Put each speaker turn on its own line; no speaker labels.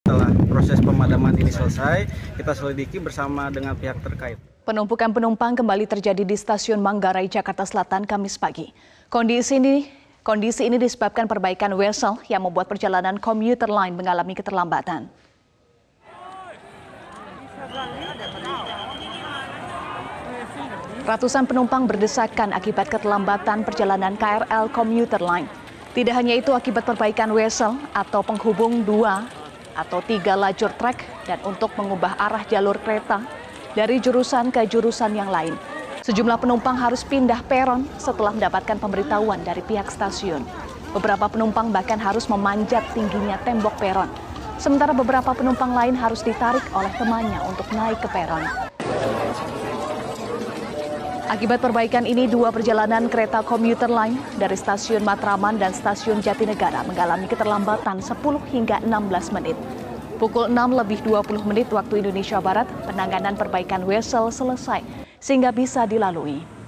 Setelah proses pemadaman ini selesai, kita selidiki bersama dengan pihak terkait.
Penumpukan penumpang kembali terjadi di Stasiun Manggarai, Jakarta Selatan, Kamis pagi. Kondisi ini disebabkan perbaikan wesel yang membuat perjalanan komuter lain mengalami keterlambatan. Ratusan penumpang berdesakan akibat keterlambatan perjalanan KRL komuter line. Tidak hanya itu, akibat perbaikan wesel atau penghubung 2 atau 3 lajur trek dan untuk mengubah arah jalur kereta dari jurusan ke jurusan yang lain. Sejumlah penumpang harus pindah peron setelah mendapatkan pemberitahuan dari pihak stasiun. Beberapa penumpang bahkan harus memanjat tingginya tembok peron. Sementara beberapa penumpang lain harus ditarik oleh temannya untuk naik ke peron. Akibat perbaikan ini, 2 perjalanan kereta komuter line dari Stasiun Matraman dan Stasiun Jatinegara mengalami keterlambatan 10 hingga 16 menit. Pukul 6:20 waktu Indonesia Barat, penanganan perbaikan wesel selesai sehingga bisa dilalui.